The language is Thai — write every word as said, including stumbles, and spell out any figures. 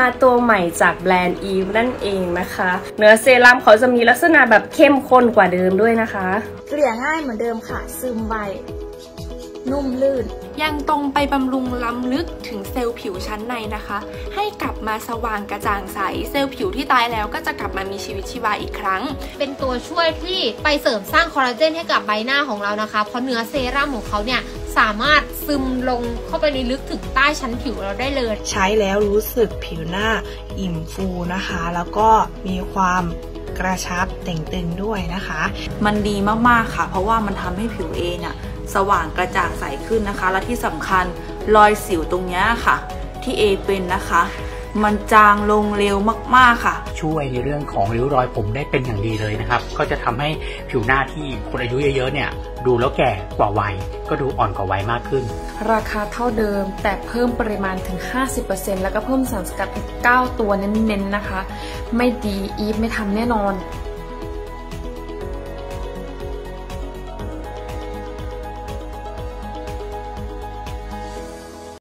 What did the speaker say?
มาตัวใหม่จากแบรนด์อีฟนั่นเองนะคะเนื้อเซรั่มเขาจะมีลักษณะแบบเข้มข้นกว่าเดิมด้วยนะคะเกลี่ยง่ายเหมือนเดิมค่ะซึมไวนุ่มลื่นยังตรงไปบำรุงล้ำลึกถึงเซลล์ผิวชั้นในนะคะให้กลับมาสว่างกระจ่างใสเซลล์ผิวที่ตายแล้วก็จะกลับมามีชีวิตชีวาอีกครั้งเป็นตัวช่วยที่ไปเสริมสร้างคอลลาเจนให้กับใบหน้าของเรานะคะเพราะเนื้อเซรั่มของเขาเนี่ยสามารถซึมลงเข้าไปในลึกถึงใต้ชั้นผิวเราได้เลยใช้แล้วรู้สึกผิวหน้าอิ่มฟูนะคะแล้วก็มีความกระชับเต่งตึงด้วยนะคะมันดีมากๆค่ะเพราะว่ามันทำให้ผิวเองอะสว่างกระจ่างใสขึ้นนะคะและที่สำคัญรอยสิวตรงนี้ค่ะที่เอเป็นนะคะมันจางลงเร็วมากๆค่ะช่วยในเรื่องของริ้วรอยผมได้เป็นอย่างดีเลยนะครับก็จะทำให้ผิวหน้าที่คนอายุเยอะๆเนี่ยดูแล้วแก่กว่าวัยก็ดูอ่อนกว่าวัยมากขึ้นราคาเท่าเดิมแต่เพิ่มปริมาณถึง ห้าสิบเปอร์เซ็นต์ แล้วก็เพิ่มสารสกัดอีกเก้าตัวเน้นๆนะคะไม่ดีอีฟไม่ทำแน่นอน